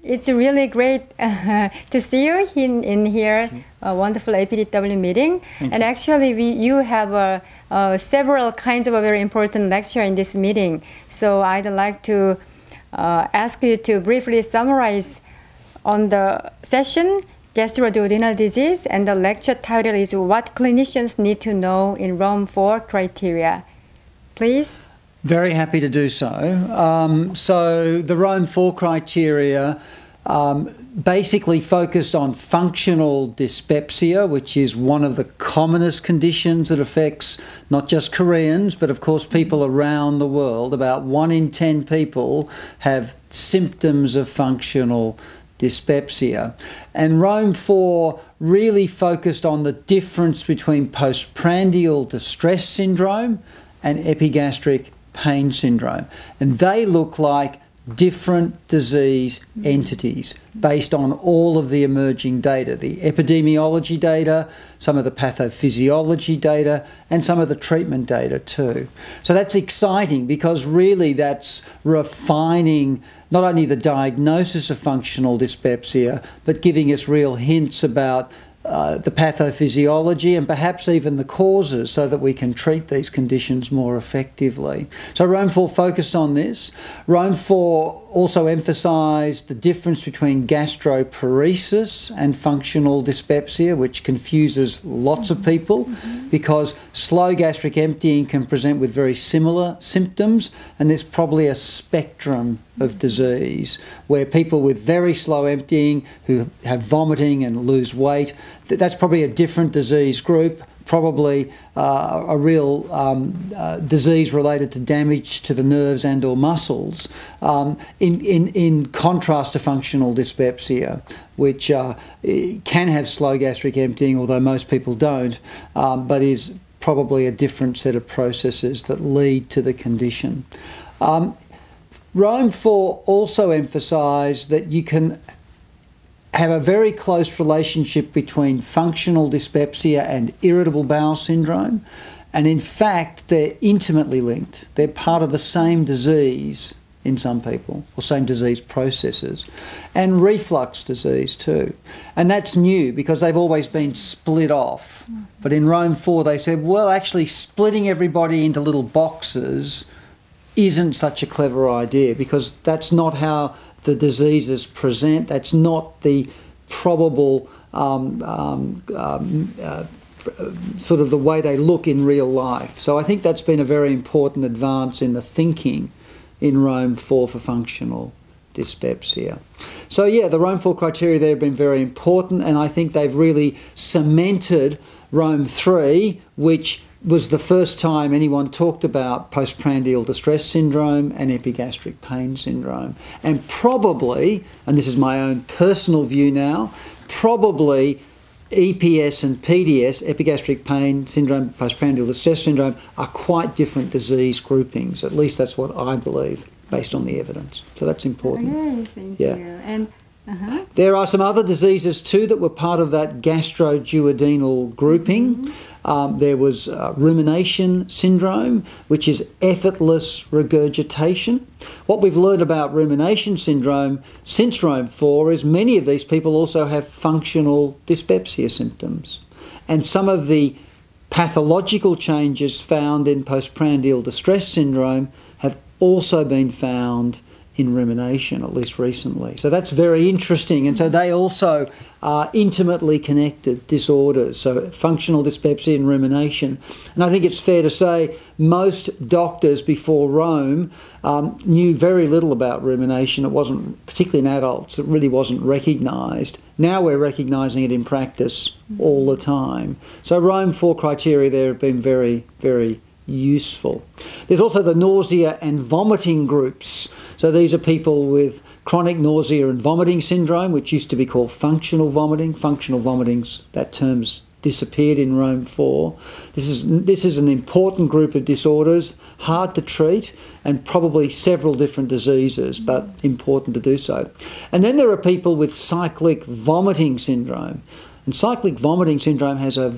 it's really great to see you in here, a wonderful APDW meeting. And actually, you have several kinds of a very important lecture in this meeting. So I'd like to ask you to briefly summarize on the session, gastroduodenal disease, and the lecture title is What Clinicians Need to Know in Rome 4 Criteria. Please. Very happy to do so. So the Rome 4 criteria basically focused on functional dyspepsia, which is one of the commonest conditions that affects not just Koreans, but of course people around the world. About 1 in 10 people have symptoms of functional dyspepsia. And Rome 4 really focused on the difference between postprandial distress syndrome and epigastric pain syndrome. And they look like different disease entities based on all of the emerging data, the epidemiology data, some of the pathophysiology data, and some of the treatment data too. So that's exciting because really that's refining not only the diagnosis of functional dyspepsia, but giving us real hints about the pathophysiology and perhaps even the causes so that we can treat these conditions more effectively. So Rome 4 focused on this. Rome 4 also emphasised the difference between gastroparesis and functional dyspepsia, which confuses lots of people because slow gastric emptying can present with very similar symptoms, and there's probably a spectrum of disease where people with very slow emptying who have vomiting and lose weight, that's probably a different disease group, probably a real disease related to damage to the nerves and or muscles, in contrast to functional dyspepsia, which can have slow gastric emptying, although most people don't, but is probably a different set of processes that lead to the condition. Rome 4 also emphasised that you can have a very close relationship between functional dyspepsia and irritable bowel syndrome. And in fact, they're intimately linked. They're part of the same disease in some people, or same disease processes. And reflux disease too. And that's new because they've always been split off. But in Rome 4, they said, well, actually splitting everybody into little boxes isn't such a clever idea because that's not how the diseases present. That's not the probable sort of the way they look in real life. So I think that's been a very important advance in the thinking in Rome 4 for functional dyspepsia. So yeah, the Rome 4 criteria there have been very important, and I think they've really cemented Rome 3, which was the first time anyone talked about postprandial distress syndrome and epigastric pain syndrome. And probably, and this is my own personal view now, probably EPS and PDS, epigastric pain syndrome, postprandial distress syndrome, are quite different disease groupings. At least that's what I believe, based on the evidence. So that's important. Okay, thank you. And there are some other diseases too that were part of that gastroduodenal grouping. There was rumination syndrome, which is effortless regurgitation. What we've learned about rumination syndrome since Rome 4 is many of these people also have functional dyspepsia symptoms. And some of the pathological changes found in postprandial distress syndrome have also been found in rumination, at least recently. So that's very interesting. And so they also are intimately connected disorders, so functional dyspepsia and rumination. And I think it's fair to say most doctors before Rome knew very little about rumination. It wasn't, particularly in adults, it really wasn't recognised. Now we're recognising it in practice all the time. So Rome 4 criteria there have been very, very useful. There's also the nausea and vomiting groups. So these are people with chronic nausea and vomiting syndrome, which used to be called functional vomiting. Functional vomiting's, that term's disappeared in Rome 4. This is an important group of disorders, hard to treat, and probably several different diseases, but important to do so. And then there are people with cyclic vomiting syndrome. And cyclic vomiting syndrome has a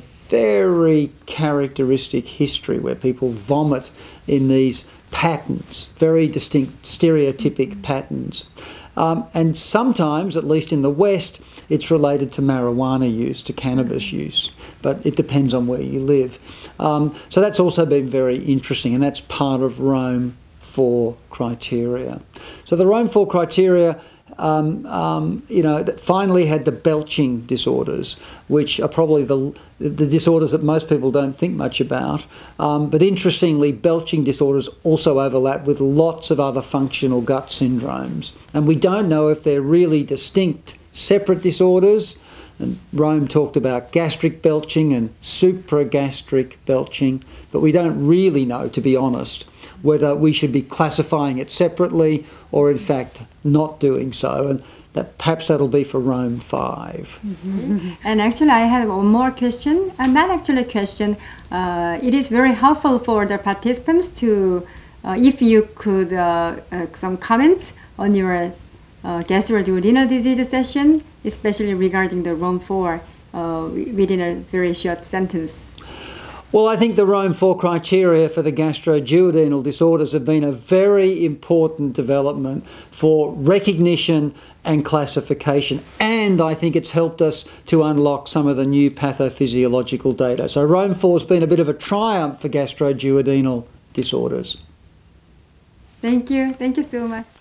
very characteristic history where people vomit in these patterns, very distinct stereotypic patterns. And sometimes, at least in the West, it's related to marijuana use, to cannabis use, but it depends on where you live. So that's also been very interesting, and that's part of Rome 4 criteria. So the Rome 4 criteria, that finally had the belching disorders, which are probably the disorders that most people don't think much about. But interestingly, belching disorders also overlap with lots of other functional gut syndromes. And we don't know if they're really distinct, separate disorders. And Rome talked about gastric belching and supragastric belching, but we don't really know, to be honest, whether we should be classifying it separately or in fact not doing so, and that perhaps that'll be for Rome 5. And actually I have one more question, and not actually a question. It is very helpful for the participants to, if you could, some comments on your gastroduodenal disease session, especially regarding the Rome 4, within a very short sentence. Well, I think the Rome 4 criteria for the gastroduodenal disorders have been a very important development for recognition and classification, and I think it's helped us to unlock some of the new pathophysiological data. So Rome 4 has been a bit of a triumph for gastroduodenal disorders. Thank you so much.